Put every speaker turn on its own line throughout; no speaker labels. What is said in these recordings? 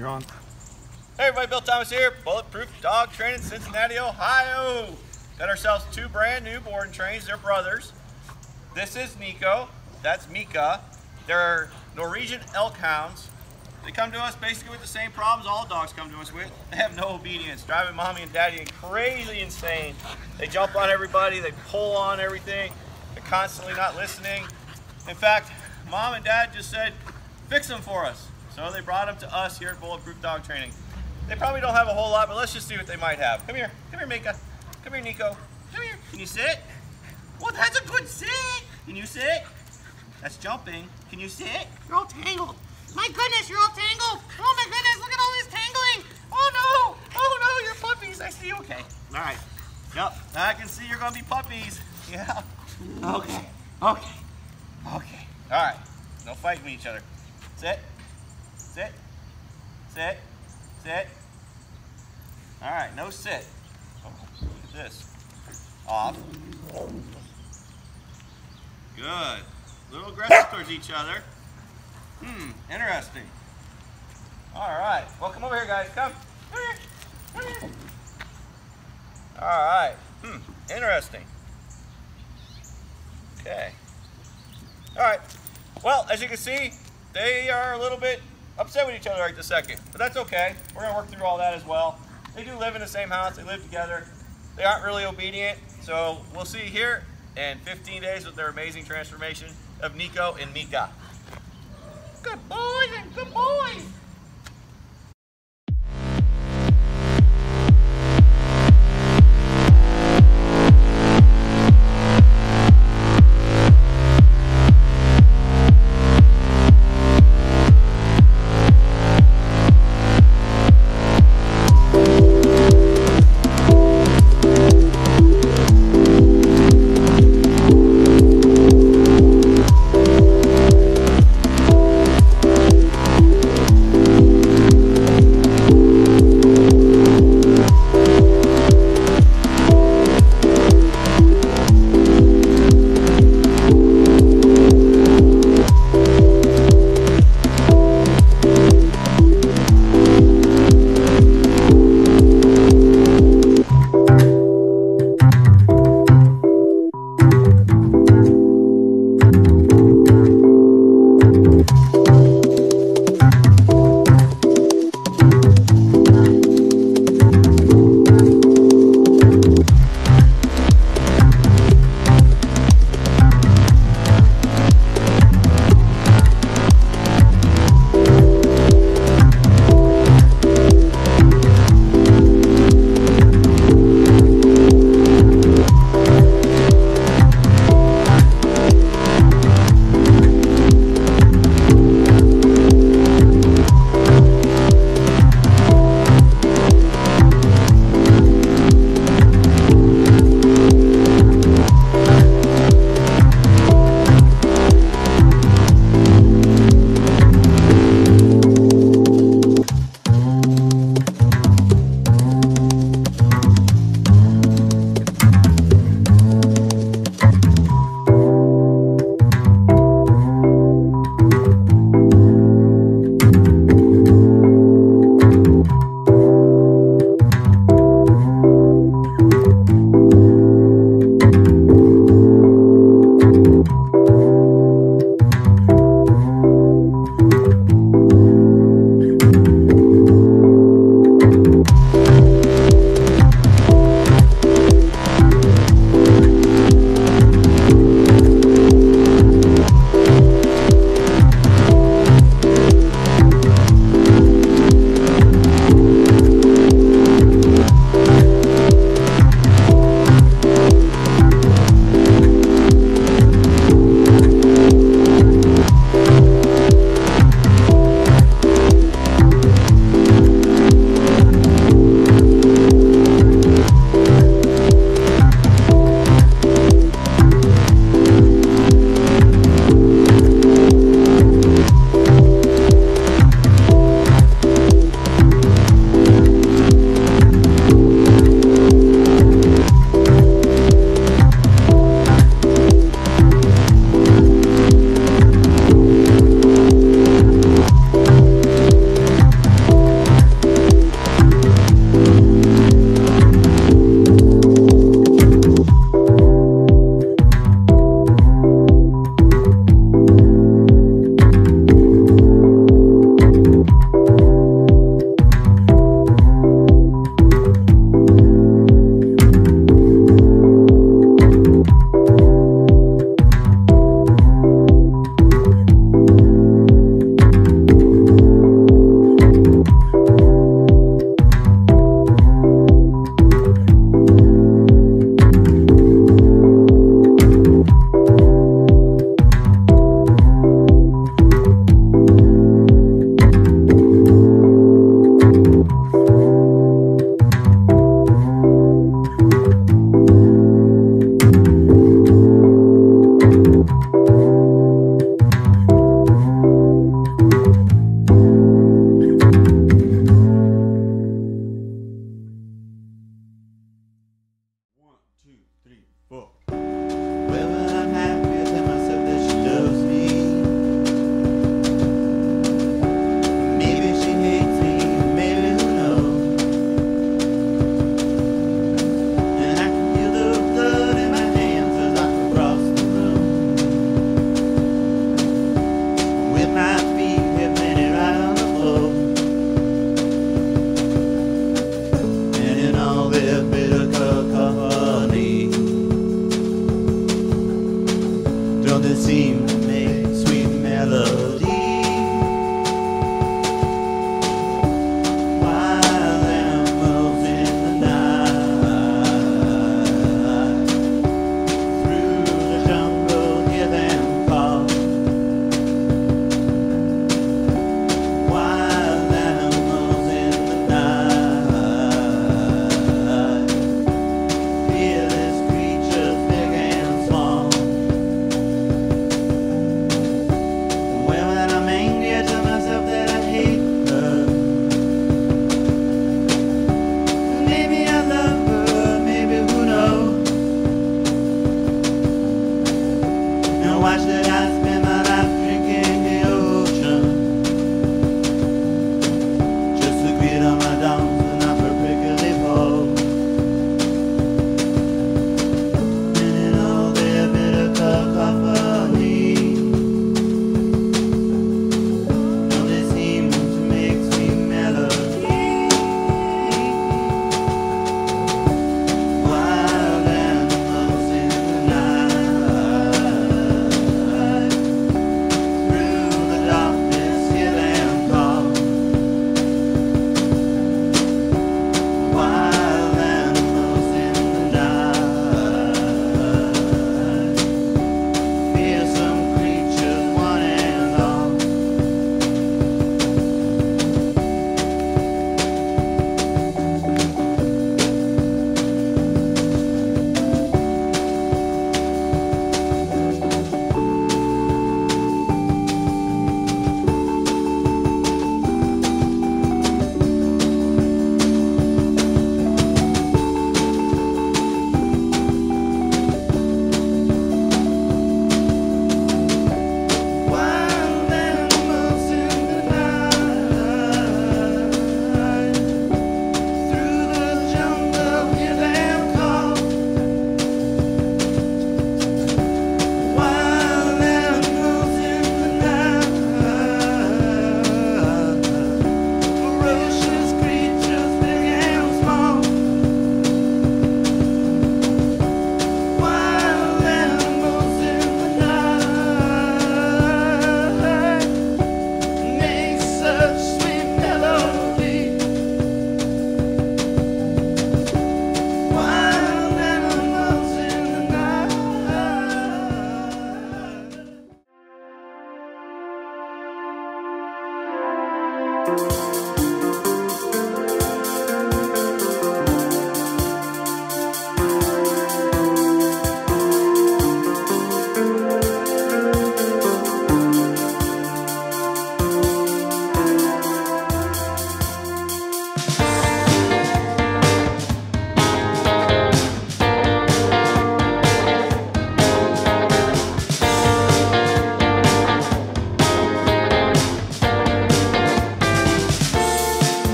You're on.
Hey everybody, Bill Thomas here, Bulletproof Dog Training, Cincinnati, Ohio. Got ourselves two brand new board and trains. They're brothers. This is Niko, that's Mika. They're Norwegian Elkhounds. They come to us basically with the same problems all dogs come to us with. They have no obedience, driving mommy and daddy crazy insane. They jump on everybody, they pull on everything. They're constantly not listening. In fact, mom and dad just said, fix them for us. So they brought them to us here at Bulletproof Dog Training. They probably don't have a whole lot, but let's just see what they might have. Come here, Mika. Come here, Niko. Come here. Can you sit? Well, that's a good sit. Can you sit? That's jumping. Can you sit?
You're all tangled. My goodness, you're all tangled. Oh my goodness, look at all this tangling. Oh no, you're puppies. I see.
Okay. All right. Yep. I can see you're gonna be puppies. Yeah. Okay. All right. No fighting with each other. Sit. All right. No sit. Oh, look at this. Off. Good. A little aggressive towards each other. Interesting. All right. Well, come over here, guys. Come. Come here. All right. Interesting. Okay. All right. Well, as you can see, they are a little bit upset with each other right this second, but that's okay. We're gonna work through all that as well. They do live in the same house. They live together. They aren't really obedient, so we'll see here in 15 days with their amazing transformation of Niko and Mika.
Good boys and good boys.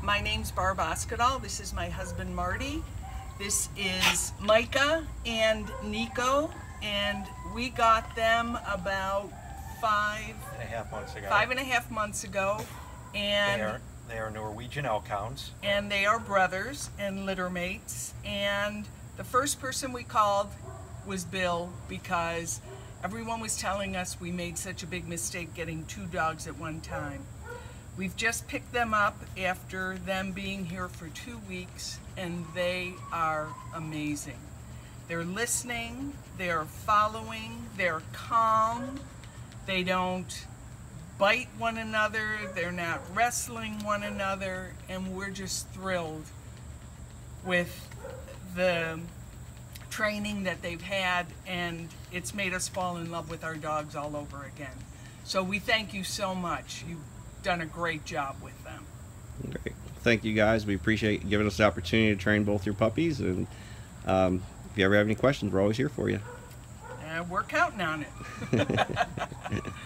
My name's Barb Oskadal. This is my husband Marty. This is Micah and Niko, and we got them about
5.5 months ago.
5.5 months ago, and
they are Norwegian Elkhounds.
And they are brothers and litter mates. And the first person we called was Bill, because everyone was telling us we made such a big mistake getting 2 dogs at one time. We've just picked them up after them being here for 2 weeks, and they are amazing. They're listening, they're following, they're calm, they don't bite one another, they're not wrestling one another, and we're just thrilled with the training that they've had, and it's made us fall in love with our dogs all over again. So we thank you so much. You've done a great job with them.
Great. Thank you guys. We appreciate you giving us the opportunity to train both your puppies, and if you ever have any questions, we're always here for you.
We're counting on it.